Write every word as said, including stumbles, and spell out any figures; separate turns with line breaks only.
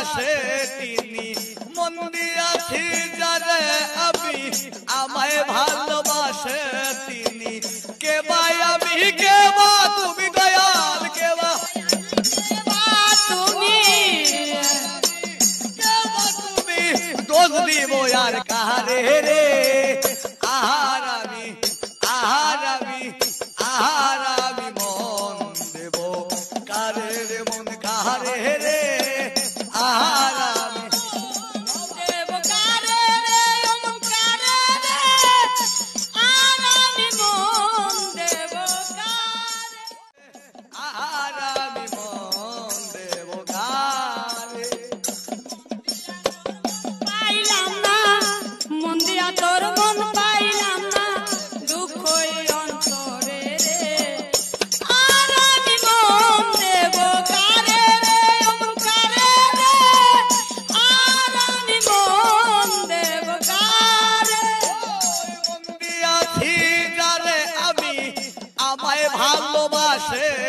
ভালোবাসে তিনি মন দিয়াছি যারে আমি আমায় ভালোবাসে তিনি কে ভাই আমি কে বা তুমি দয়াল কে বা তুমি কে বা তুমি দোষ দিব আর কারে রে আহার আমি আহার আমি আহার আমি মন দেব কারে রে মন কারে রে আহার আমি
দেব কারে রে মন কারে রে আর আমি মন দেব কারে
আহার আমি মন দেব কারে
পাইলাম না মন দিয়া তোর মন পাইলাম না দুঃখ অন্তরে রে আর আমি মন দেব কারে রে মন কারে রে আর আমি মন দেব কারে
মন দিয়াছি যারে আমি আমায় ভালোবাসে